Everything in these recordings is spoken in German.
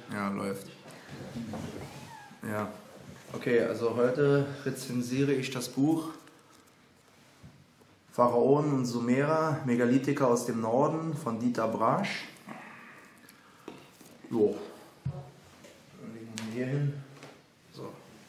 Ja, läuft. Ja. Okay, also heute rezensiere ich das Buch Pharaonen und Sumerer, Megalithiker aus dem Norden von Dieter Brasch. Jo. Dann legen wir hier hin. So.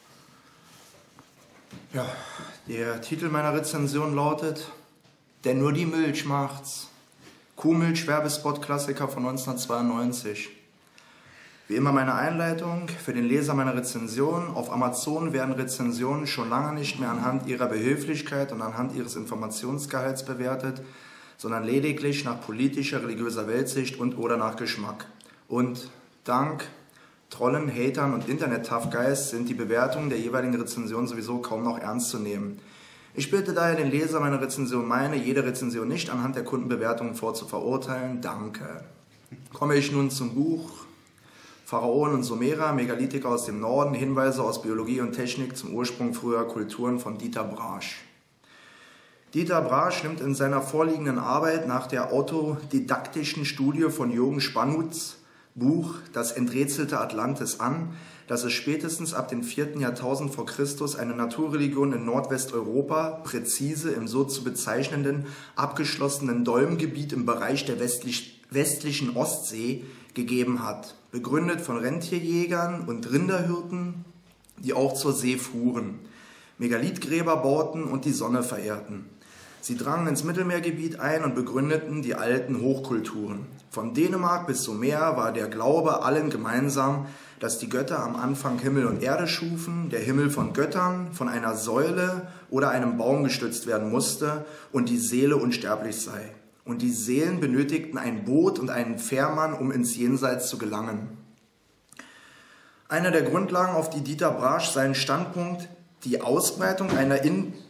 Ja, der Titel meiner Rezension lautet Denn nur die Milch macht's. Kuhmilch-Werbespot-Klassiker von 1992. Wie immer meine Einleitung für den Leser meiner Rezension. Auf Amazon werden Rezensionen schon lange nicht mehr anhand ihrer Behilflichkeit und anhand ihres Informationsgehalts bewertet, sondern lediglich nach politischer, religiöser Weltsicht und oder nach Geschmack. Und dank Trollen, Hatern und Internet-Tough-Guys sind die Bewertungen der jeweiligen Rezension sowieso kaum noch ernst zu nehmen. Ich bitte daher den Leser meiner Rezension jede Rezension nicht anhand der Kundenbewertungen vorzuverurteilen. Danke. Komme ich nun zum Buch Pharaonen und Sumerer, Megalithiker aus dem Norden, Hinweise aus Biologie und Technik zum Ursprung früherer Kulturen von Dieter Brasch. Dieter Brasch nimmt in seiner vorliegenden Arbeit nach der autodidaktischen Studie von Jürgen Spanuts Buch Das enträtselte Atlantis an, dass es spätestens ab dem 4. Jahrtausend vor Christus eine Naturreligion in Nordwesteuropa, präzise im so zu bezeichnenden abgeschlossenen Dolmgebiet im Bereich der westlichen Ostsee gegeben hat, begründet von Rentierjägern und Rinderhirten, die auch zur See fuhren, Megalithgräber bauten und die Sonne verehrten. Sie drangen ins Mittelmeergebiet ein und begründeten die alten Hochkulturen. Von Dänemark bis Sumer war der Glaube allen gemeinsam, dass die Götter am Anfang Himmel und Erde schufen, der Himmel von Göttern, von einer Säule oder einem Baum gestützt werden musste und die Seele unsterblich sei. Und die Seelen benötigten ein Boot und einen Fährmann, um ins Jenseits zu gelangen. Eine der Grundlagen, auf die Dieter Brasch seinen Standpunkt, die Ausbreitung einer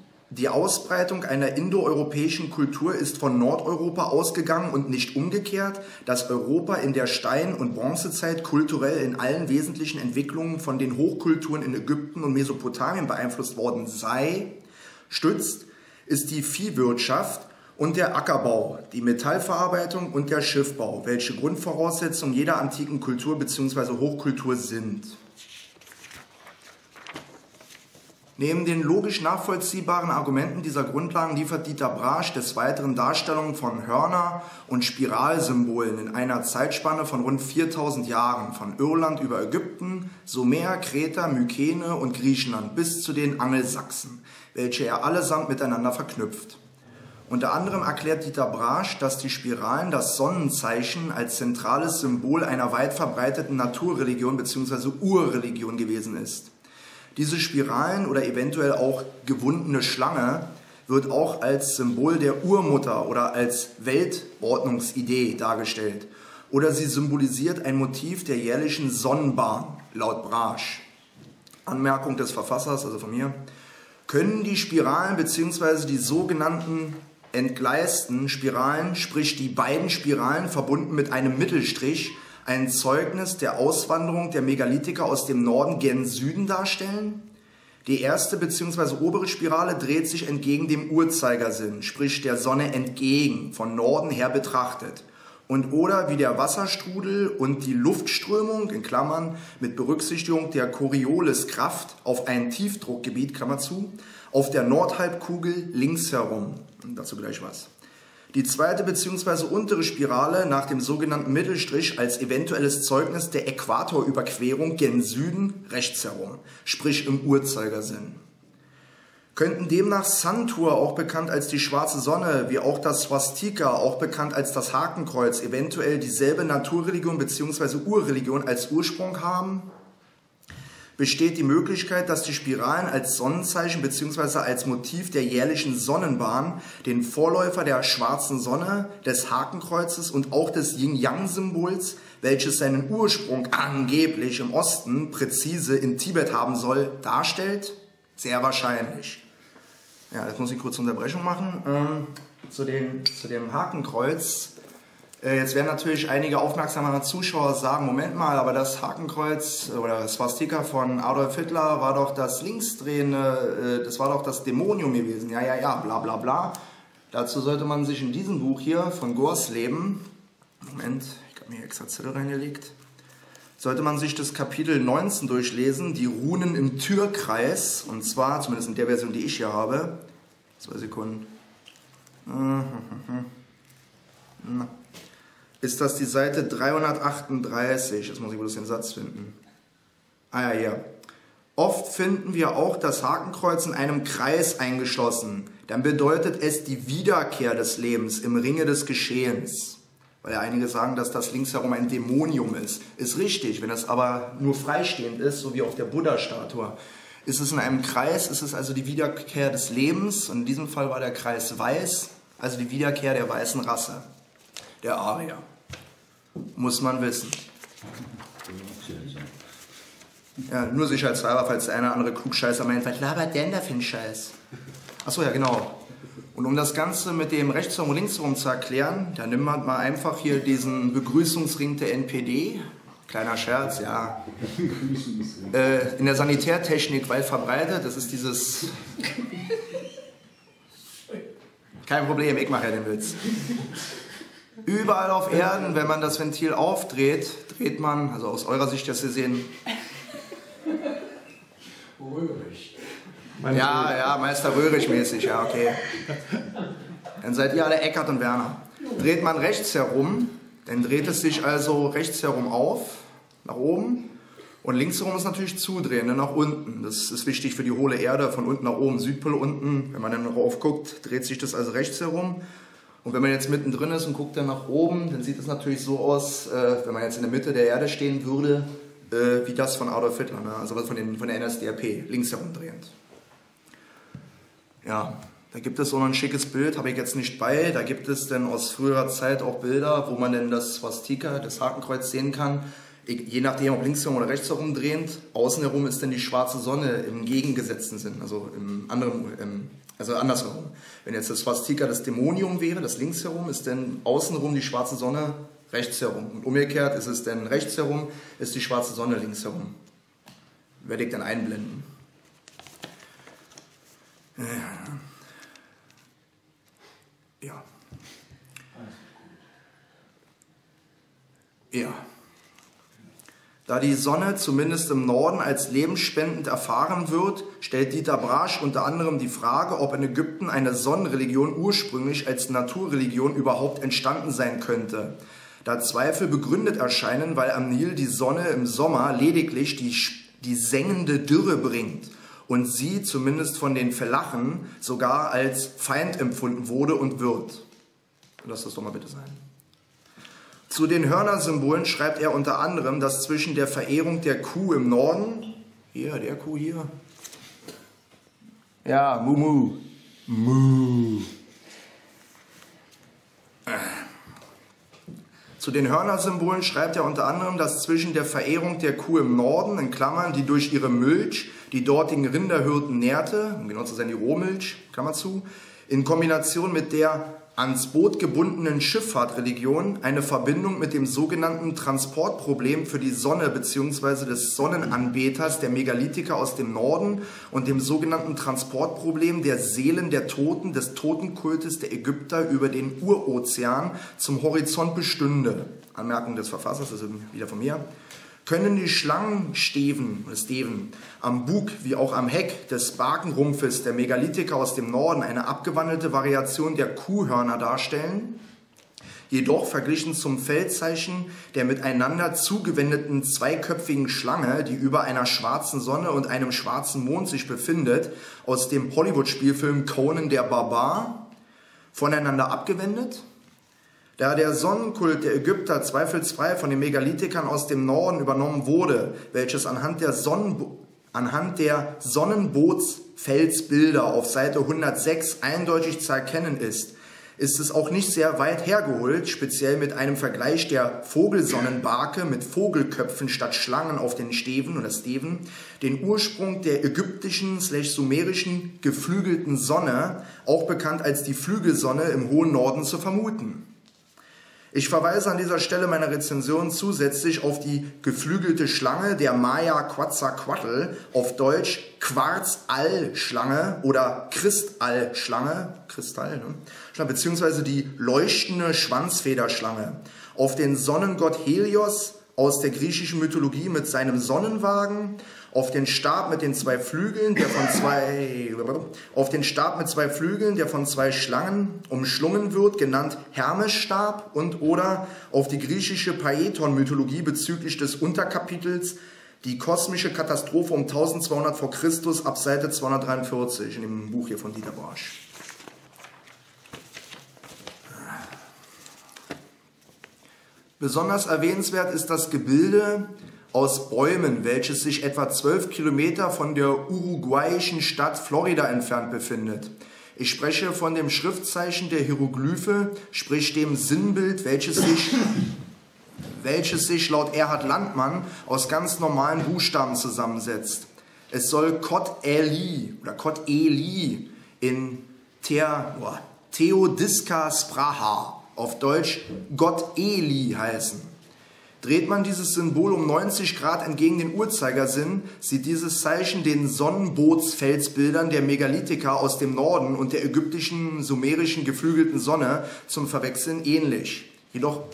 indoeuropäischen Kultur ist von Nordeuropa ausgegangen und nicht umgekehrt, dass Europa in der Stein- und Bronzezeit kulturell in allen wesentlichen Entwicklungen von den Hochkulturen in Ägypten und Mesopotamien beeinflusst worden sei, stützt, ist die Viehwirtschaft und der Ackerbau, die Metallverarbeitung und der Schiffbau, welche Grundvoraussetzungen jeder antiken Kultur bzw. Hochkultur sind. Neben den logisch nachvollziehbaren Argumenten dieser Grundlagen liefert Dieter Brasch des Weiteren Darstellungen von Hörner- und Spiralsymbolen in einer Zeitspanne von rund 4000 Jahren, von Irland über Ägypten, Sumer, Kreta, Mykene und Griechenland bis zu den Angelsachsen, welche er allesamt miteinander verknüpft. Unter anderem erklärt Dieter Brasch, dass die Spiralen das Sonnenzeichen als zentrales Symbol einer weit verbreiteten Naturreligion bzw. Urreligion gewesen ist. Diese Spiralen oder eventuell auch gewundene Schlange wird auch als Symbol der Urmutter oder als Weltordnungsidee dargestellt. Oder sie symbolisiert ein Motiv der jährlichen Sonnenbahn, laut Brasch. Anmerkung des Verfassers, also von mir. Können die Spiralen bzw. die sogenannten entgleisten Spiralen, sprich die beiden Spiralen verbunden mit einem Mittelstrich, ein Zeugnis der Auswanderung der Megalithiker aus dem Norden gen Süden darstellen? Die erste bzw. obere Spirale dreht sich entgegen dem Uhrzeigersinn, sprich der Sonne entgegen, von Norden her betrachtet. Und oder wie der Wasserstrudel und die Luftströmung, in Klammern, mit Berücksichtigung der Corioliskraft auf ein Tiefdruckgebiet, Klammer zu, auf der Nordhalbkugel links herum. Dazu gleich was. Die zweite bzw. untere Spirale nach dem sogenannten Mittelstrich als eventuelles Zeugnis der Äquatorüberquerung gen Süden rechts herum, sprich im Uhrzeigersinn. Könnten demnach Santur, auch bekannt als die schwarze Sonne, wie auch das Swastika, auch bekannt als das Hakenkreuz, eventuell dieselbe Naturreligion bzw. Urreligion als Ursprung haben? Besteht die Möglichkeit, dass die Spiralen als Sonnenzeichen bzw. als Motiv der jährlichen Sonnenbahn, den Vorläufer der schwarzen Sonne, des Hakenkreuzes und auch des Yin-Yang-Symbols, welches seinen Ursprung angeblich im Osten, präzise in Tibet haben soll, darstellt? Sehr wahrscheinlich. Ja, jetzt muss ich kurz Unterbrechung machen. Zu dem Hakenkreuz. Jetzt werden natürlich einige aufmerksame Zuschauer sagen, Moment mal, aber das Hakenkreuz oder das Swastika von Adolf Hitler war doch das linksdrehende, das war doch das Dämonium gewesen. Ja, bla bla bla. Dazu sollte man sich in diesem Buch hier von Gorsleben, Moment, ich habe mir hier extra Zettel reingelegt, sollte man sich das Kapitel 19 durchlesen, die Runen im Türkreis, und zwar, zumindest in der Version, die ich hier habe, 2 Sekunden, ist das die Seite 338, jetzt muss ich bloß den Satz finden. Ah ja, hier. Oft finden wir auch das Hakenkreuz in einem Kreis eingeschlossen. Dann bedeutet es die Wiederkehr des Lebens im Ringe des Geschehens. Weil ja einige sagen, dass das links herum ein Dämonium ist. Ist richtig, wenn es aber nur freistehend ist, so wie auf der Buddha-Statue. Ist es in einem Kreis, ist es also die Wiederkehr des Lebens. Und in diesem Fall war der Kreis weiß, also die Wiederkehr der weißen Rasse. Der Arier. Muss man wissen. Ja, nur sicherheitshalber, falls der eine oder andere Klugscheißer meint, was labert denn da für ein Scheiß? Achso, ja genau. Und um das Ganze mit dem rechtsherum und linksherum zu erklären, dann nimmt man mal einfach hier diesen Begrüßungsring der NPD. Kleiner Scherz, ja. In der Sanitärtechnik weit verbreitet, das ist dieses... Kein Problem, ich mache ja den Witz. Überall auf Erden, wenn man das Ventil aufdreht, dreht man, also aus eurer Sicht, dass Sie sehen... Röhrig. Ja, Meister Röhrig-mäßig, ja, okay. Dann seid ihr alle Eckart und Werner. Dreht man rechts herum, dann dreht es sich also rechts herum auf, nach oben. Und links herum ist natürlich zudrehen, dann nach unten. Das ist wichtig für die hohle Erde, von unten nach oben, Südpol unten. Wenn man dann rauf guckt, dreht sich das also rechts herum. Und wenn man jetzt mittendrin ist und guckt dann nach oben, dann sieht es natürlich so aus, wenn man jetzt in der Mitte der Erde stehen würde, wie das von Adolf Hitler, ne? Also von der NSDAP, links herumdrehend. Ja, da gibt es so noch ein schickes Bild, habe ich jetzt nicht bei. Da gibt es dann aus früherer Zeit auch Bilder, wo man dann das Swastika, das Hakenkreuz sehen kann. Je nachdem, ob links herum oder rechts herum drehend. Außen herum ist dann die schwarze Sonne im entgegengesetzten Sinn, also also andersherum. Wenn jetzt das Swastika das Dämonium wäre, das links herum, ist dann außenrum die schwarze Sonne rechts herum. Und umgekehrt ist es dann rechts herum, ist die schwarze Sonne links herum. Werde ich dann einblenden. Ja. Ja. Da die Sonne zumindest im Norden als lebensspendend erfahren wird, stellt Dieter Brasch unter anderem die Frage, ob in Ägypten eine Sonnenreligion ursprünglich als Naturreligion überhaupt entstanden sein könnte. Da Zweifel begründet erscheinen, weil am Nil die Sonne im Sommer lediglich die sengende Dürre bringt und sie, zumindest von den Felachen, sogar als Feind empfunden wurde und wird. Lass das doch mal bitte sein. Zu den Hörnersymbolen schreibt er unter anderem, dass zwischen der Verehrung der Kuh im Norden, hier, der Kuh hier, ja, Mumu, Mu. Zu den Hörnersymbolen schreibt er unter anderem, dass zwischen der Verehrung der Kuh im Norden, in Klammern, die durch ihre Milch die dortigen Rinderhirten nährte, um genau zu sein die Rohmilch, Klammer zu, in Kombination mit der ans Boot gebundenen Schifffahrtreligion eine Verbindung mit dem sogenannten Transportproblem für die Sonne bzw. des Sonnenanbeters der Megalithiker aus dem Norden und dem sogenannten Transportproblem der Seelen der Toten des Totenkultes der Ägypter über den Urozean zum Horizont bestünde. Anmerkung des Verfassers, das ist wieder von mir. Können die Schlangensteven am Bug wie auch am Heck des Barkenrumpfes der Megalithiker aus dem Norden eine abgewandelte Variation der Kuhhörner darstellen? Jedoch verglichen zum Feldzeichen der miteinander zugewendeten zweiköpfigen Schlange, die über einer schwarzen Sonne und einem schwarzen Mond sich befindet, aus dem Hollywood-Spielfilm Conan der Barbar, voneinander abgewendet? Da der Sonnenkult der Ägypter zweifelsfrei von den Megalithikern aus dem Norden übernommen wurde, welches anhand der Sonnenbootsfelsbilder auf Seite 106 eindeutig zu erkennen ist, ist es auch nicht sehr weit hergeholt, speziell mit einem Vergleich der Vogelsonnenbarke mit Vogelköpfen statt Schlangen auf den Steven oder Steven, den Ursprung der ägyptischen/sumerischen geflügelten Sonne, auch bekannt als die Flügelsonne im hohen Norden, zu vermuten. Ich verweise an dieser Stelle meiner Rezension zusätzlich auf die geflügelte Schlange der Maya Quetzalcoatl, auf Deutsch Quarzallschlange oder Kristallschlange, beziehungsweise die leuchtende Schwanzfederschlange, auf den Sonnengott Helios, aus der griechischen Mythologie mit seinem Sonnenwagen, auf den Stab mit den zwei Flügeln, der von zwei Schlangen umschlungen wird, genannt Hermesstab, und oder auf die griechische Paeton-Mythologie bezüglich des Unterkapitels die kosmische Katastrophe um 1200 vor Christus ab Seite 243 in dem Buch hier von Dieter Brasch. Besonders erwähnenswert ist das Gebilde aus Bäumen, welches sich etwa 12 Kilometer von der uruguayischen Stadt Florida entfernt befindet. Ich spreche von dem Schriftzeichen der Hieroglyphe, sprich dem Sinnbild, welches sich laut Erhard Landmann aus ganz normalen Buchstaben zusammensetzt. Es soll Kot Eli oder Kot Eli in Theodiska Spraha, auf Deutsch Gott Eli, heißen. Dreht man dieses Symbol um 90 Grad entgegen den Uhrzeigersinn, sieht dieses Zeichen den Sonnenbotsfelsbildern der Megalithiker aus dem Norden und der ägyptischen, sumerischen geflügelten Sonne zum Verwechseln ähnlich. Jedoch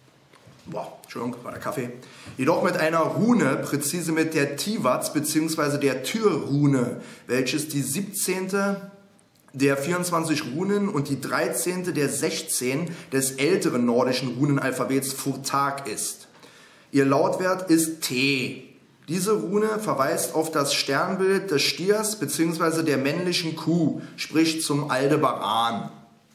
mit einer Rune, präzise mit der Tiwaz bzw. der Tür-Rune, welches die 17. der 24 Runen und die 13. der 16 des älteren nordischen Runenalphabets Furtag ist. Ihr Lautwert ist T. Diese Rune verweist auf das Sternbild des Stiers bzw. der männlichen Kuh, sprich zum Aldebaran.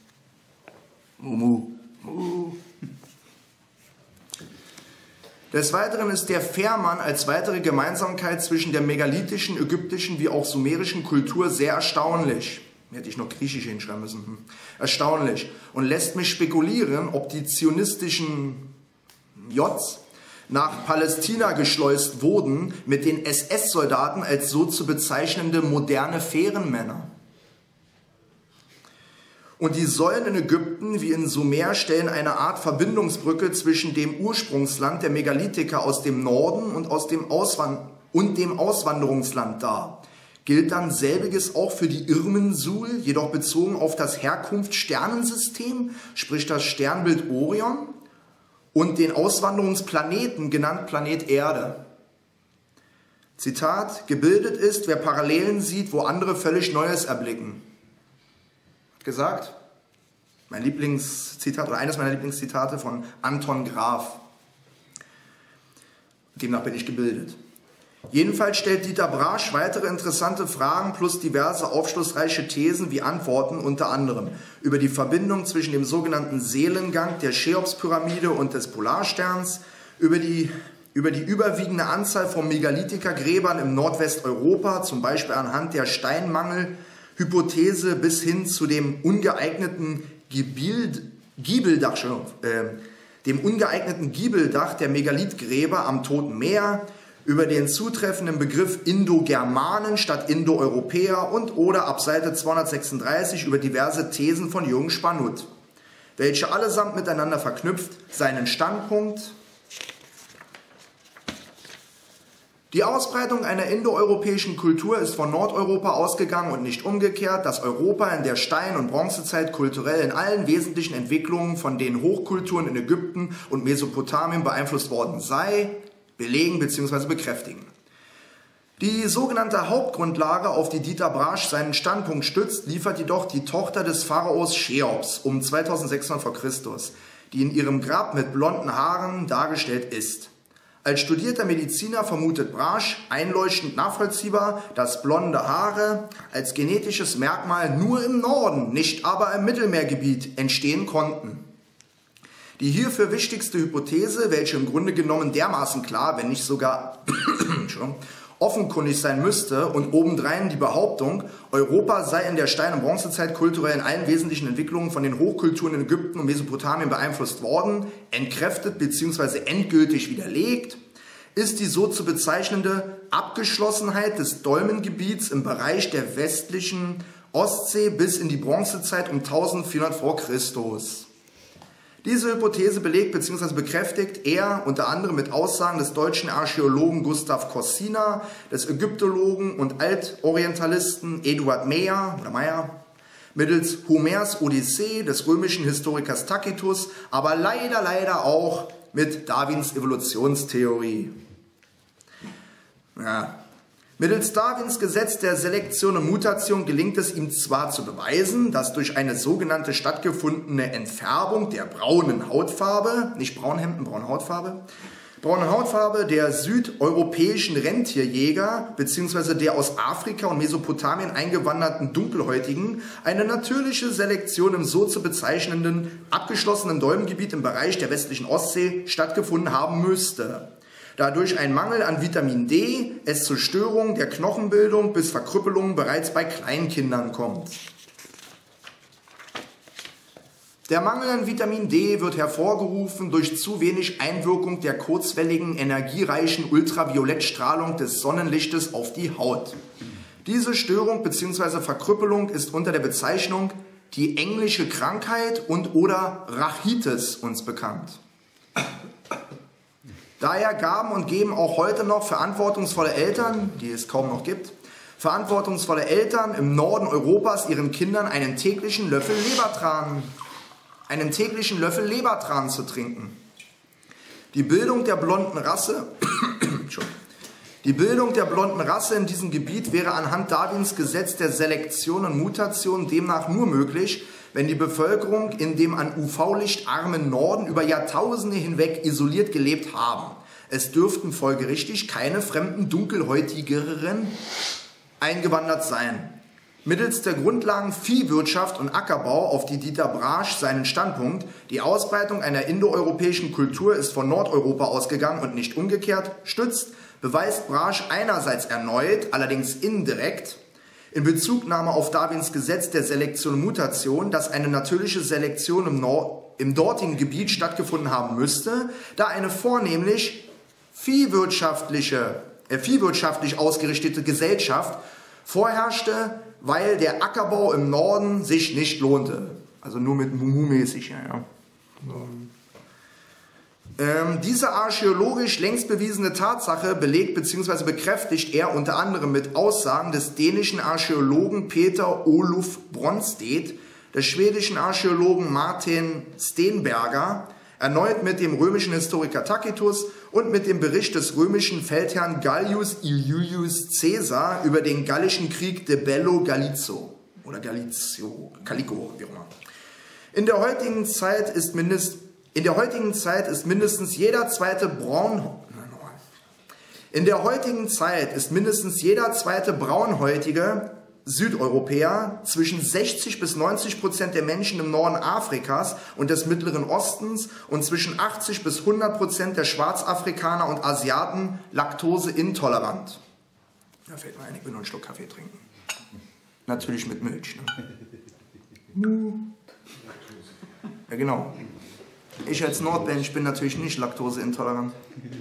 Des Weiteren ist der Fährmann als weitere Gemeinsamkeit zwischen der megalithischen, ägyptischen wie auch sumerischen Kultur sehr erstaunlich. Hätte ich noch griechisch hinschreiben müssen. Erstaunlich. Und lässt mich spekulieren, ob die zionistischen Jods nach Palästina geschleust wurden mit den SS-Soldaten als so zu bezeichnende moderne Fährenmänner. Und die Säulen in Ägypten wie in Sumer stellen eine Art Verbindungsbrücke zwischen dem Ursprungsland der Megalithiker aus dem Norden und dem Auswanderungsland dar. Gilt dann selbiges auch für die Irminsul, jedoch bezogen auf das Herkunftssternensystem, sprich das Sternbild Orion, und den Auswanderungsplaneten, genannt Planet Erde. Zitat: Gebildet ist, wer Parallelen sieht, wo andere völlig Neues erblicken. Hat gesagt, mein Lieblingszitat oder eines meiner Lieblingszitate von Anton Graf. Demnach bin ich gebildet. Jedenfalls stellt Dieter Brasch weitere interessante Fragen plus diverse aufschlussreiche Thesen wie Antworten, unter anderem über die Verbindung zwischen dem sogenannten Seelengang der Cheops-Pyramide und des Polarsterns, über die überwiegende Anzahl von Megalithiker-Gräbern im Nordwesteuropa, zum Beispiel anhand der Steinmangel-Hypothese bis hin zu dem ungeeigneten Giebeldach der Megalithgräber am Toten Meer, über den zutreffenden Begriff Indogermanen statt Indoeuropäer und oder ab Seite 236 über diverse Thesen von Jürgen Spanut, welche allesamt miteinander verknüpft seinen Standpunkt: Die Ausbreitung einer indoeuropäischen Kultur ist von Nordeuropa ausgegangen und nicht umgekehrt, dass Europa in der Stein- und Bronzezeit kulturell in allen wesentlichen Entwicklungen von den Hochkulturen in Ägypten und Mesopotamien beeinflusst worden sei, belegen bzw. bekräftigen. Die sogenannte Hauptgrundlage, auf die Dieter Brasch seinen Standpunkt stützt, liefert jedoch die Tochter des Pharaos Cheops um 2600 v. Chr., die in ihrem Grab mit blonden Haaren dargestellt ist. Als studierter Mediziner vermutet Brasch, einleuchtend nachvollziehbar, dass blonde Haare als genetisches Merkmal nur im Norden, nicht aber im Mittelmeergebiet entstehen konnten. Die hierfür wichtigste Hypothese, welche im Grunde genommen dermaßen klar, wenn nicht sogar offenkundig sein müsste, und obendrein die Behauptung, Europa sei in der Stein- und Bronzezeit kulturell in allen wesentlichen Entwicklungen von den Hochkulturen in Ägypten und Mesopotamien beeinflusst worden, entkräftet bzw. endgültig widerlegt, ist die so zu bezeichnende Abgeschlossenheit des Dolmengebiets im Bereich der westlichen Ostsee bis in die Bronzezeit um 1400 v. Christus. Diese Hypothese belegt bzw. bekräftigt er unter anderem mit Aussagen des deutschen Archäologen Gustav Kossiner, des Ägyptologen und Altorientalisten Eduard Meyer, mittels Homers Odyssee, des römischen Historikers Tacitus, aber leider auch mit Darwins Evolutionstheorie. Ja. Mittels Darwins Gesetz der Selektion und Mutation gelingt es ihm zwar zu beweisen, dass durch eine sogenannte stattgefundene Entfärbung der braunen Hautfarbe, nicht Braunhemden, braune Hautfarbe der südeuropäischen Rentierjäger bzw. der aus Afrika und Mesopotamien eingewanderten Dunkelhäutigen eine natürliche Selektion im so zu bezeichnenden abgeschlossenen Dolmengebiet im Bereich der westlichen Ostsee stattgefunden haben müsste. Da durch einen Mangel an Vitamin D es zur Störung der Knochenbildung bis Verkrüppelungen bereits bei Kleinkindern kommt. Der Mangel an Vitamin D wird hervorgerufen durch zu wenig Einwirkung der kurzwelligen, energiereichen Ultraviolettstrahlung des Sonnenlichtes auf die Haut. Diese Störung bzw. Verkrüppelung ist unter der Bezeichnung die englische Krankheit und/oder Rachitis uns bekannt. Daher gaben und geben auch heute noch verantwortungsvolle Eltern, die es kaum noch gibt, verantwortungsvolle Eltern im Norden Europas ihren Kindern einen täglichen Löffel Lebertran zu trinken. Die Bildung der blonden Rasse in diesem Gebiet wäre anhand Darwins Gesetz der Selektion und Mutation demnach nur möglich, wenn die Bevölkerung in dem an UV-Licht armen Norden über Jahrtausende hinweg isoliert gelebt haben. Es dürften folgerichtig keine fremden Dunkelhäutigeren eingewandert sein. Mittels der Grundlagen Viehwirtschaft und Ackerbau, auf die Dieter Brasch seinen Standpunkt, die Ausbreitung einer indoeuropäischen Kultur ist von Nordeuropa ausgegangen und nicht umgekehrt, stützt, beweist Brasch einerseits erneut, allerdings indirekt, in Bezugnahme auf Darwins Gesetz der Selektion und Mutation, dass eine natürliche Selektion im dortigen Gebiet stattgefunden haben müsste, da eine vornehmlich viehwirtschaftlich ausgerichtete Gesellschaft vorherrschte, weil der Ackerbau im Norden sich nicht lohnte. Also nur mit Mumu-mäßig. Ja. Diese archäologisch längst bewiesene Tatsache belegt bzw. bekräftigt er unter anderem mit Aussagen des dänischen Archäologen Peter Olof Bronsted, des schwedischen Archäologen Martin Stenberger, erneut mit dem römischen Historiker Tacitus und mit dem Bericht des römischen Feldherrn Gaius Iulius Caesar über den Gallischen Krieg de Bello Gallico oder Gallico, wie auch immer. In der heutigen Zeit ist mindestens jeder zweite braunhäutige Südeuropäer, zwischen 60 bis 90% der Menschen im Norden Afrikas und des Mittleren Ostens und zwischen 80 bis 100% der Schwarzafrikaner und Asiaten laktoseintolerant. Da fällt mir ein, ich will nur einen Schluck Kaffee trinken. Natürlich mit Milch. Ne? Ja, genau. Ich als Nordmensch bin natürlich nicht laktoseintolerant.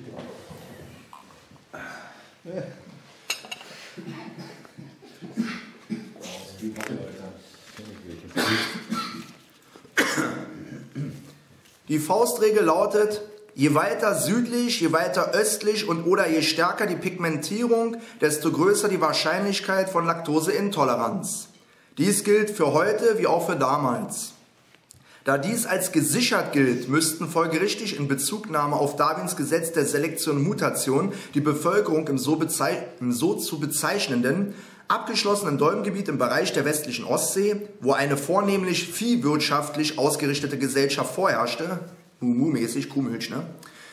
Die Faustregel lautet, je weiter südlich, je weiter östlich und oder je stärker die Pigmentierung, desto größer die Wahrscheinlichkeit von Laktoseintoleranz. Dies gilt für heute wie auch für damals. Da dies als gesichert gilt, müssten folgerichtig in Bezugnahme auf Darwins Gesetz der Selektion und Mutation die Bevölkerung im so zu bezeichnenden abgeschlossenen Dolmengebiet im Bereich der westlichen Ostsee, wo eine vornehmlich viehwirtschaftlich ausgerichtete Gesellschaft vorherrschte, Mumu-mäßig, Kuhmilch, ne?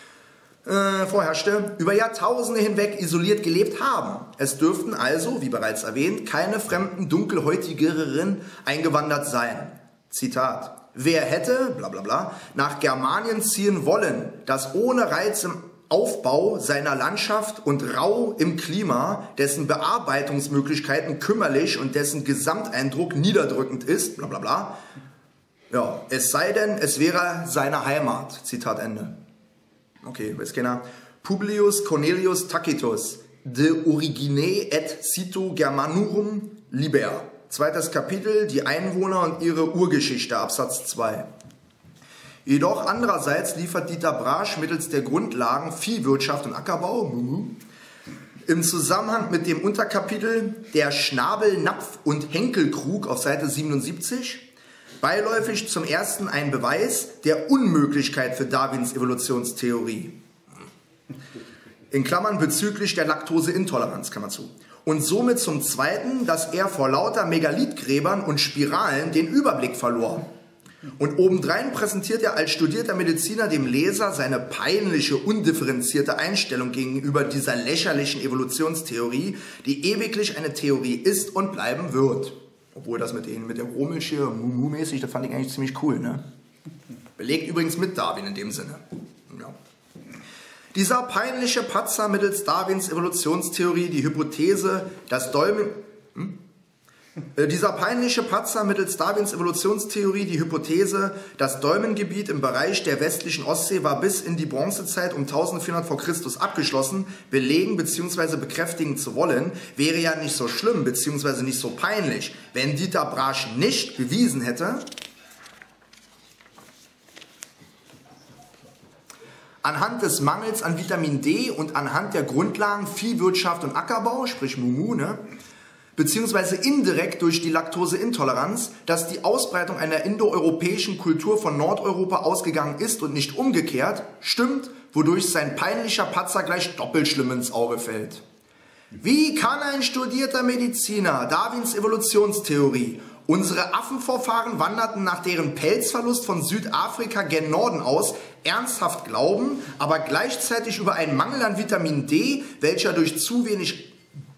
Über Jahrtausende hinweg isoliert gelebt haben. Es dürften also, wie bereits erwähnt, keine fremden Dunkelhäutigeren eingewandert sein. Zitat. Wer hätte, bla bla bla, nach Germanien ziehen wollen, das ohne Reiz im Aufbau seiner Landschaft und rau im Klima, dessen Bearbeitungsmöglichkeiten kümmerlich und dessen Gesamteindruck niederdrückend ist, bla bla bla, ja, es sei denn, es wäre seine Heimat. Zitat Ende. Okay, weiß keiner. Publius Cornelius Tacitus, De Origine et Situ Germanorum Liber. Zweites Kapitel, die Einwohner und ihre Urgeschichte, Absatz 2. Jedoch andererseits liefert Dieter Brasch mittels der Grundlagen Viehwirtschaft und Ackerbau im Zusammenhang mit dem Unterkapitel der Schnabel, Napf und Henkelkrug auf Seite 77 Beiläufig zum ersten ein Beweis der Unmöglichkeit für Darwins Evolutionstheorie. In Klammern bezüglich der Laktoseintoleranz, Klammer zu. Und somit zum zweiten, dass er vor lauter Megalithgräbern und Spiralen den Überblick verlor. Und obendrein präsentiert er als studierter Mediziner dem Leser seine peinliche, undifferenzierte Einstellung gegenüber dieser lächerlichen Evolutionstheorie, die ewiglich eine Theorie ist und bleiben wird. Obwohl das mit der Rohmilch hier, Mumu-mäßig, das fand ich eigentlich ziemlich cool, ne? Belegt übrigens mit Darwin in dem Sinne. Ja. Dieser peinliche Patzer mittels Darwins Evolutionstheorie, die Hypothese, dass das Dolmengebiet im Bereich der westlichen Ostsee war bis in die Bronzezeit um 1400 v. Chr. abgeschlossen, belegen bzw. bekräftigen zu wollen, wäre ja nicht so schlimm bzw. nicht so peinlich, wenn Dieter Brasch nicht bewiesen hätte, anhand des Mangels an Vitamin D und anhand der Grundlagen Viehwirtschaft und Ackerbau, sprich Mumu, ne, beziehungsweise indirekt durch die Laktoseintoleranz, dass die Ausbreitung einer indoeuropäischen Kultur von Nordeuropa ausgegangen ist und nicht umgekehrt, stimmt, wodurch sein peinlicher Patzer gleich doppelt schlimm ins Auge fällt. Wie kann ein studierter Mediziner Darwins Evolutionstheorie, unsere Affenvorfahren wanderten nach deren Pelzverlust von Südafrika gen Norden aus, ernsthaft glauben, aber gleichzeitig über einen Mangel an Vitamin D, welcher durch zu wenig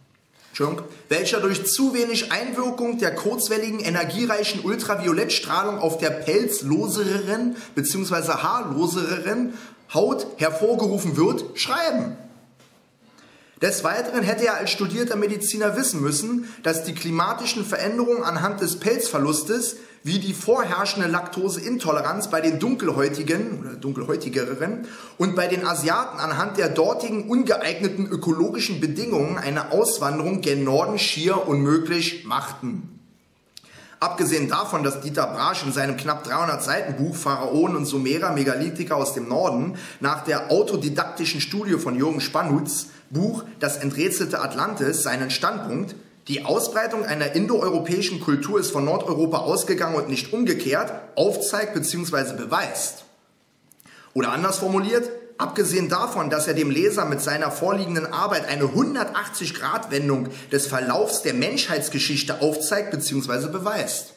Einwirkung der kurzwelligen, energiereichen Ultraviolettstrahlung auf der pelzlosereren bzw. haarlosereren Haut hervorgerufen wird, schreiben. Des Weiteren hätte er als studierter Mediziner wissen müssen, dass die klimatischen Veränderungen anhand des Pelzverlustes wie die vorherrschende Laktoseintoleranz bei den Dunkelhäutigen oder Dunkelhäutigeren und bei den Asiaten anhand der dortigen ungeeigneten ökologischen Bedingungen eine Auswanderung gen Norden schier unmöglich machten. Abgesehen davon, dass Dieter Brasch in seinem knapp 300 Seiten Buch Pharaonen und Sumerer, Megalithiker aus dem Norden nach der autodidaktischen Studie von Jürgen Spanutz Buch Das enträtselte Atlantis seinen Standpunkt, die Ausbreitung einer indoeuropäischen Kultur ist von Nordeuropa ausgegangen und nicht umgekehrt, aufzeigt bzw. beweist. Oder anders formuliert, abgesehen davon, dass er dem Leser mit seiner vorliegenden Arbeit eine 180-Grad-Wendung des Verlaufs der Menschheitsgeschichte aufzeigt bzw. beweist.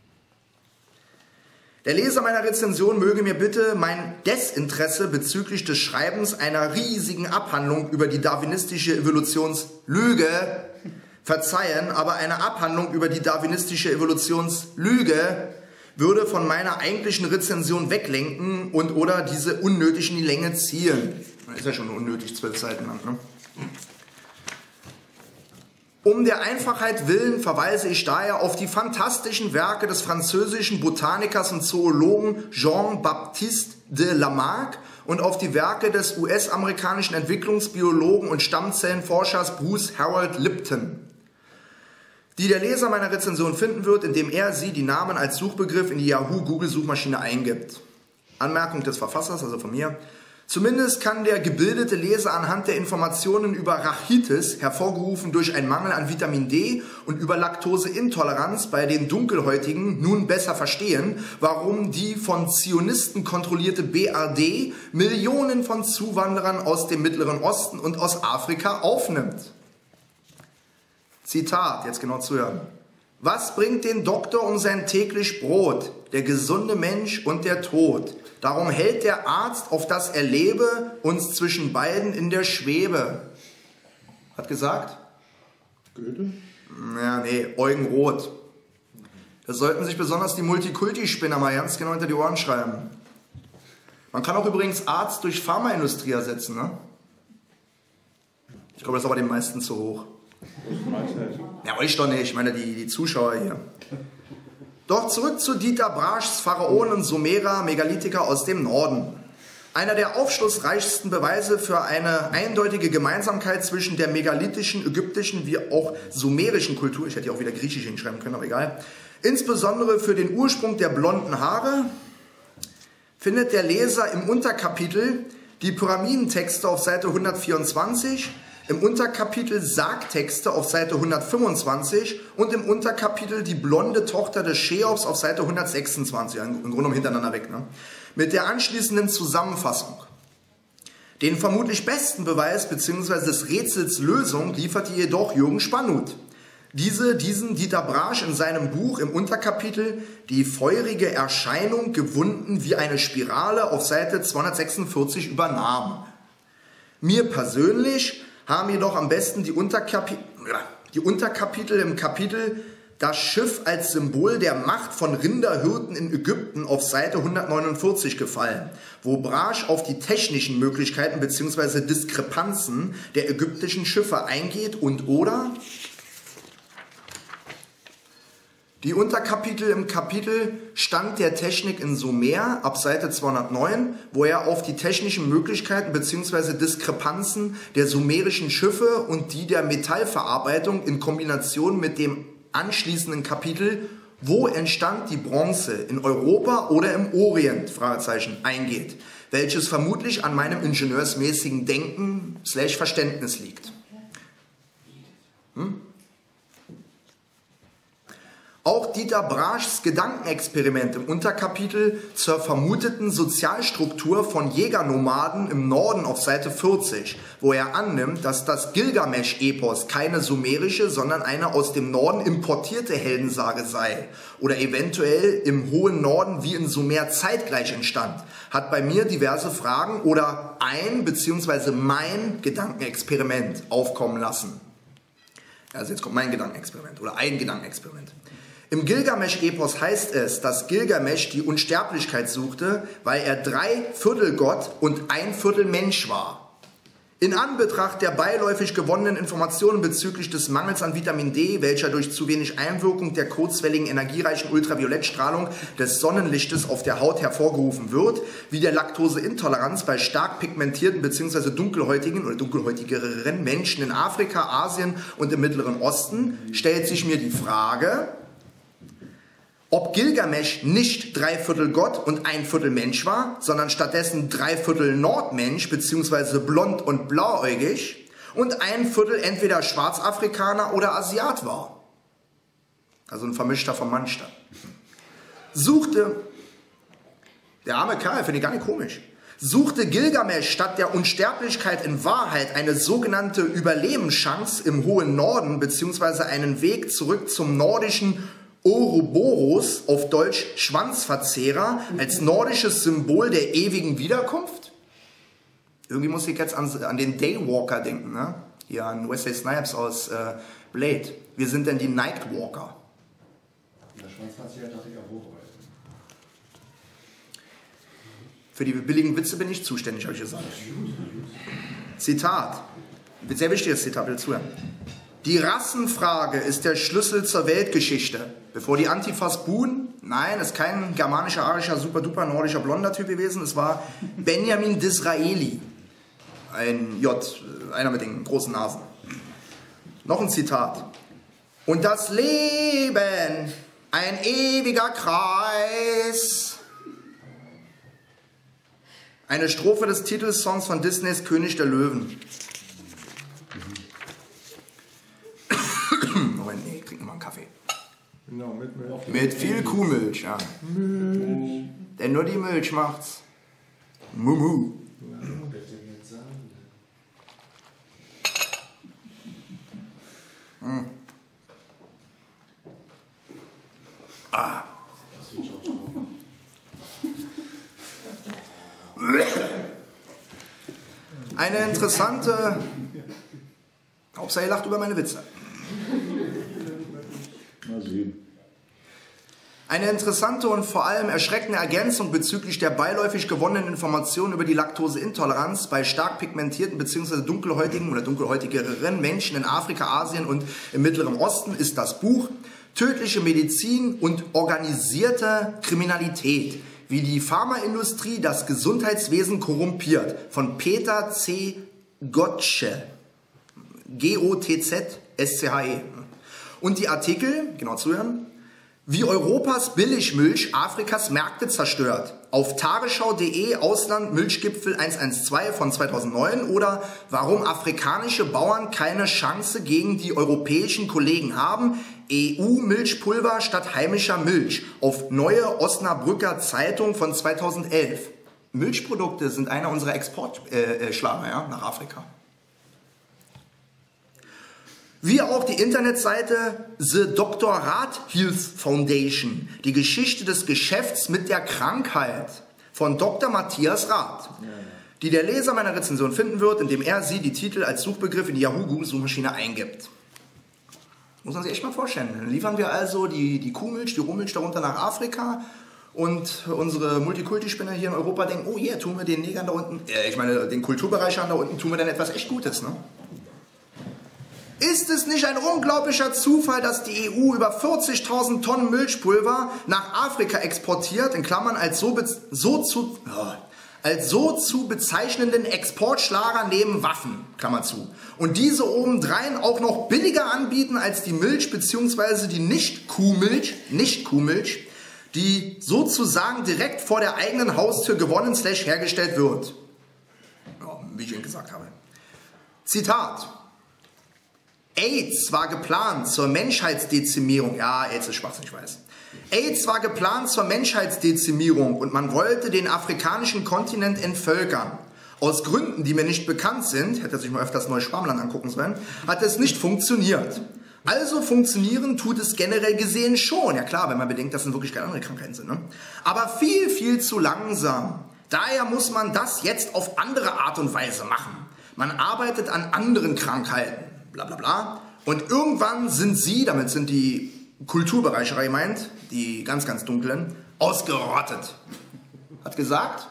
Der Leser meiner Rezension möge mir bitte mein Desinteresse bezüglich des Schreibens einer riesigen Abhandlung über die darwinistische Evolutionslüge verzeihen, aber eine Abhandlung über die darwinistische Evolutionslüge würde von meiner eigentlichen Rezension weglenken und oder diese unnötig in die Länge ziehen. Das ist ja schon unnötig, 12 Seiten lang, ne? Um der Einfachheit willen verweise ich daher auf die fantastischen Werke des französischen Botanikers und Zoologen Jean-Baptiste de Lamarck und auf die Werke des US-amerikanischen Entwicklungsbiologen und Stammzellenforschers Bruce Harold Lipton, die der Leser meiner Rezension finden wird, indem er sie die Namen als Suchbegriff in die Yahoo-Google-Suchmaschine eingibt. Anmerkung des Verfassers, also von mir. Zumindest kann der gebildete Leser anhand der Informationen über Rachitis, hervorgerufen durch einen Mangel an Vitamin D und über Laktoseintoleranz bei den Dunkelhäutigen, nun besser verstehen, warum die von Zionisten kontrollierte BRD Millionen von Zuwanderern aus dem Mittleren Osten und aus Afrika aufnimmt. Zitat, jetzt genau zuhören. Was bringt den Doktor um sein täglich Brot, der gesunde Mensch und der Tod? Darum hält der Arzt, auf das er lebe, uns zwischen beiden in der Schwebe. Hat gesagt? Goethe? Ja, nee, Eugen Roth. Das sollten sich besonders die Multikulti-Spinner mal ganz genau hinter die Ohren schreiben. Man kann auch übrigens Arzt durch Pharmaindustrie ersetzen, ne? Ich glaube, das ist aber den meisten zu hoch. Ja, euch doch nicht, ich meine die Zuschauer hier. Doch zurück zu Dieter Braschs Pharaonen und Sumerer, Megalithiker aus dem Norden. Einer der aufschlussreichsten Beweise für eine eindeutige Gemeinsamkeit zwischen der megalithischen, ägyptischen wie auch sumerischen Kultur, ich hätte ja auch wieder griechisch hinschreiben können, aber egal, insbesondere für den Ursprung der blonden Haare, findet der Leser im Unterkapitel die Pyramidentexte auf Seite 124, im Unterkapitel Sargtexte auf Seite 125 und im Unterkapitel die blonde Tochter des Cheops auf Seite 126, im Grunde genommen hintereinander weg, ne? Mit der anschließenden Zusammenfassung. Den vermutlich besten Beweis bzw. des Rätsels Lösung lieferte jedoch Jürgen Spanut. Diesen Dieter Brasch in seinem Buch im Unterkapitel Die feurige Erscheinung gewunden wie eine Spirale auf Seite 246 übernahm. Mir persönlich haben jedoch am besten die Unterkapitel im Kapitel Das Schiff als Symbol der Macht von Rinderhirten in Ägypten auf Seite 149 gefallen, wo Brasch auf die technischen Möglichkeiten bzw. Diskrepanzen der ägyptischen Schiffe eingeht und oder die Unterkapitel im Kapitel Stand der Technik in Sumer ab Seite 209, wo er auf die technischen Möglichkeiten bzw. Diskrepanzen der sumerischen Schiffe und die der Metallverarbeitung in Kombination mit dem anschließenden Kapitel Wo entstand die Bronze, in Europa oder im Orient? Eingeht, welches vermutlich an meinem ingenieursmäßigen Denken / Verständnis liegt. Auch Dieter Braschs Gedankenexperiment im Unterkapitel zur vermuteten Sozialstruktur von Jägernomaden im Norden auf Seite 40, wo er annimmt, dass das Gilgamesch-Epos keine sumerische, sondern eine aus dem Norden importierte Heldensage sei oder eventuell im hohen Norden wie in Sumer zeitgleich entstand, hat bei mir diverse Fragen oder ein bzw. mein Gedankenexperiment aufkommen lassen. Also jetzt kommt mein Gedankenexperiment oder ein Gedankenexperiment. Im Gilgamesch-Epos heißt es, dass Gilgamesch die Unsterblichkeit suchte, weil er 3/4 Gott und 1/4 Mensch war. In Anbetracht der beiläufig gewonnenen Informationen bezüglich des Mangels an Vitamin D, welcher durch zu wenig Einwirkung der kurzwelligen energiereichen Ultraviolettstrahlung des Sonnenlichtes auf der Haut hervorgerufen wird, wie der Laktoseintoleranz bei stark pigmentierten bzw. dunkelhäutigen oder dunkelhäutigeren Menschen in Afrika, Asien und im Mittleren Osten, stellt sich mir die Frage, ob Gilgamesch nicht 3/4 Gott und 1/4 Mensch war, sondern stattdessen 3/4 Nordmensch bzw. blond und blauäugig und 1/4 entweder Schwarzafrikaner oder Asiat war. Also ein vermischter Vermanschter. Suchte, der arme Kerl, finde ich gar nicht komisch, suchte Gilgamesch statt der Unsterblichkeit in Wahrheit eine sogenannte Überlebenschance im hohen Norden bzw. einen Weg zurück zum nordischen Ouroboros, auf Deutsch Schwanzverzehrer, als nordisches Symbol der ewigen Wiederkunft? Irgendwie muss ich jetzt an den Daywalker denken, ne? Hier an Wesley Snipes aus Blade. Wir sind denn die Nightwalker. Der Schwanzverzehrer dachte ich auch hochweisen. Für die billigen Witze bin ich zuständig, habe ich gesagt. Zitat. Sehr wichtiges Zitat, bitte zuhören. Die Rassenfrage ist der Schlüssel zur Weltgeschichte. Bevor die Antifas buhen, nein, ist kein germanischer, arischer, super-duper nordischer blonder Typ gewesen, es war Benjamin Disraeli. Ein J, einer mit den großen Nasen. Noch ein Zitat. Und das Leben, ein ewiger Kreis. Eine Strophe des Titelsongs von Disneys König der Löwen. Moment, nee, ich trinke mal einen Kaffee. Genau, mit Milch. Mit viel Kuhmilch, ja. Milch. Denn nur die Milch macht's. Mumu. Ja, bitte mit Sahne. Ah. Das sieht schon so aus. Eine interessante... Hauptsache, ihr lacht über meine Witze. Mal sehen. Eine interessante und vor allem erschreckende Ergänzung bezüglich der beiläufig gewonnenen Informationen über die Laktoseintoleranz bei stark pigmentierten bzw. dunkelhäutigen oder dunkelhäutigeren Menschen in Afrika, Asien und im Mittleren Osten ist das Buch Tödliche Medizin und organisierte Kriminalität, wie die Pharmaindustrie das Gesundheitswesen korrumpiert, von Peter C. Gottsche, G-O-T-Z-S-C-H-E. Und die Artikel, genau zuhören, Wie Europas Billigmilch Afrikas Märkte zerstört. Auf tagesschau.de Ausland Milchgipfel 112 von 2009 oder warum afrikanische Bauern keine Chance gegen die europäischen Kollegen haben. EU-Milchpulver statt heimischer Milch. Auf Neue Osnabrücker Zeitung von 2011. Milchprodukte sind einer unserer Exportschlager ja, nach Afrika. Wie auch die Internetseite The Dr. Rath Health Foundation, die Geschichte des Geschäfts mit der Krankheit von Dr. Matthias Rath, die der Leser meiner Rezension finden wird, indem er sie die Titel als Suchbegriff in die Yahoo-Suchmaschine eingibt. Muss man sich echt mal vorstellen. Dann liefern wir also die Kuhmilch, die Rohmilch darunter nach Afrika und unsere Multikulti-Spinner hier in Europa denken, oh yeah, tun wir den Negern da unten, ich meine den Kulturbereichern da unten, tun wir dann etwas echt Gutes, ne? Ist es nicht ein unglaublicher Zufall, dass die EU über 40.000 Tonnen Milchpulver nach Afrika exportiert, in Klammern als so zu bezeichnenden Exportschlager neben Waffen, Klammer zu, und diese obendrein auch noch billiger anbieten als die Milch bzw. die Nicht-Kuhmilch, die sozusagen direkt vor der eigenen Haustür gewonnen / hergestellt wird. Ja, wie ich Ihnen gesagt habe. Zitat. AIDS war geplant zur Menschheitsdezimierung. Ja, AIDS ist Schwachsinn, ich weiß. AIDS war geplant zur Menschheitsdezimierung und man wollte den afrikanischen Kontinent entvölkern. Aus Gründen, die mir nicht bekannt sind, hätte sich mal öfters Neuschwabenland angucken sollen, hat es nicht funktioniert. Also funktionieren tut es generell gesehen schon. Ja klar, wenn man bedenkt, dass es wirklich keine anderen Krankheiten sind. Ne? Aber viel, viel zu langsam. Daher muss man das jetzt auf andere Art und Weise machen. Man arbeitet an anderen Krankheiten. Bla bla bla. Und irgendwann sind sie, damit sind die Kulturbereicherer gemeint, die ganz, ganz dunklen, ausgerottet. Hat gesagt?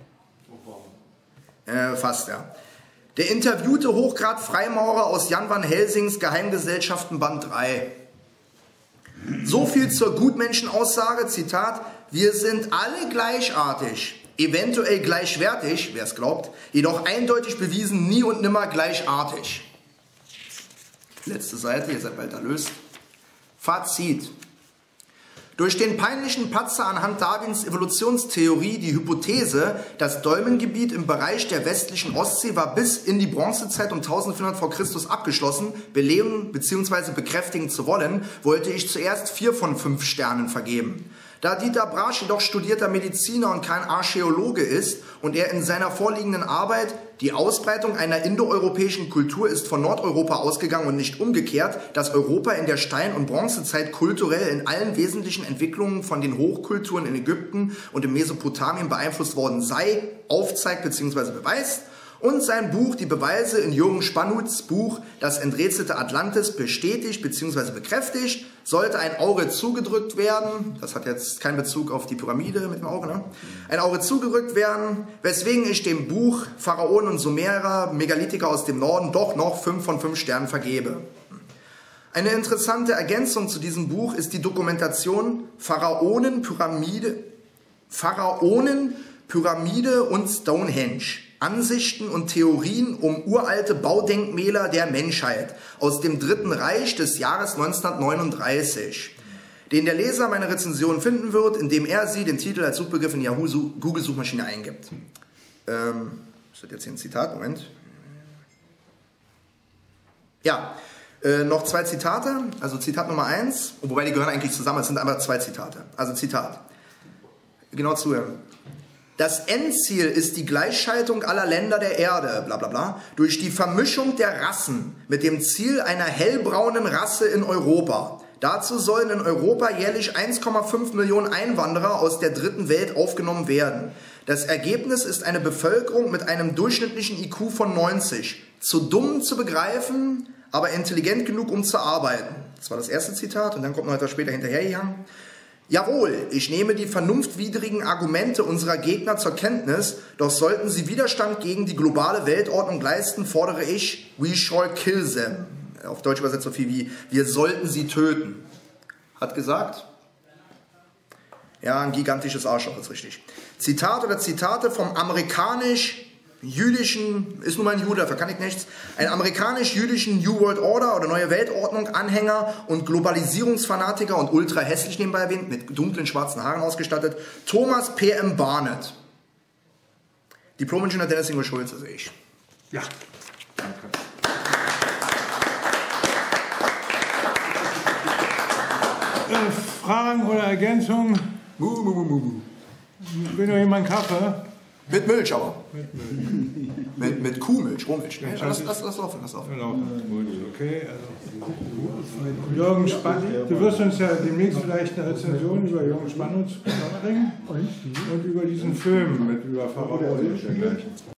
Fast, ja. Der interviewte Hochgrad-Freimaurer aus Jan van Helsings Geheimgesellschaften Band 3. So viel zur Gutmenschenaussage, Zitat, wir sind alle gleichartig, eventuell gleichwertig, wer es glaubt, jedoch eindeutig bewiesen, nie und nimmer gleichartig. Letzte Seite, ihr seid bald erlöst. Fazit. Durch den peinlichen Patzer anhand Darwins Evolutionstheorie die Hypothese, das Dolmengebiet im Bereich der westlichen Ostsee war bis in die Bronzezeit um 1400 v. Chr. Abgeschlossen, belegen bzw. bekräftigen zu wollen, wollte ich zuerst 4 von 5 Sternen vergeben. Da Dieter Brasch jedoch studierter Mediziner und kein Archäologe ist und er in seiner vorliegenden Arbeit die Ausbreitung einer indoeuropäischen Kultur ist von Nordeuropa ausgegangen und nicht umgekehrt, dass Europa in der Stein- und Bronzezeit kulturell in allen wesentlichen Entwicklungen von den Hochkulturen in Ägypten und in Mesopotamien beeinflusst worden sei, aufzeigt bzw. beweist, und sein Buch Die Beweise in Jürgen Spanuts Buch Das enträtselte Atlantis bestätigt bzw. bekräftigt, sollte ein Auge zugedrückt werden, das hat jetzt keinen Bezug auf die Pyramide mit dem Auge, ne? Ein Auge zugedrückt werden, weswegen ich dem Buch Pharaonen und Sumerer, Megalithiker aus dem Norden doch noch 5 von 5 Sternen vergebe. Eine interessante Ergänzung zu diesem Buch ist die Dokumentation Pharaonen, Pyramide und Stonehenge. Ansichten und Theorien um uralte Baudenkmäler der Menschheit aus dem Dritten Reich des Jahres 1939, den der Leser meine Rezension finden wird, indem er sie den Titel als Suchbegriff in die Yahoo-Google-Suchmaschine eingibt. Ist das jetzt hier ein Zitat? Moment. Ja, noch 2 Zitate, also Zitat Nummer 1, wobei die gehören eigentlich zusammen, es sind aber 2 Zitate. Also Zitat, genau zuhören. Das Endziel ist die Gleichschaltung aller Länder der Erde, bla bla bla, durch die Vermischung der Rassen mit dem Ziel einer hellbraunen Rasse in Europa. Dazu sollen in Europa jährlich 1,5 Millionen Einwanderer aus der dritten Welt aufgenommen werden. Das Ergebnis ist eine Bevölkerung mit einem durchschnittlichen IQ von 90. Zu dumm zu begreifen, aber intelligent genug, um zu arbeiten. Das war das erste Zitat und dann kommt noch etwas später hinterhergegangen. Jawohl, ich nehme die vernunftwidrigen Argumente unserer Gegner zur Kenntnis, doch sollten sie Widerstand gegen die globale Weltordnung leisten, fordere ich, we shall kill them. Auf Deutsch übersetzt so viel wie, wir sollten sie töten. Hat gesagt? Ja, ein gigantisches Arschloch ist richtig. Zitat oder Zitate vom jüdischen, ist nun mal ein Jude, dafür kann ich nichts, einen amerikanisch-jüdischen New World Order oder Neue Weltordnung Anhänger und Globalisierungsfanatiker und ultra hässlich nebenbei erwähnt, mit dunklen schwarzen Haaren ausgestattet, Thomas P.M. Barnett. Diplom-Ingenieur Dennis Ingo Schulze sehe ich. Ja, danke. Fragen oder Ergänzungen? Will noch jemand Kaffee? Mit Milch aber. Mit Kuhmilch, Rohmilch. Nee, lass laufen, lass laufen. Okay, also Jürgen Spann, du wirst uns ja demnächst vielleicht eine Rezension über Jürgen Spannung bringen und über diesen Film mit über Pharao und dergleichen.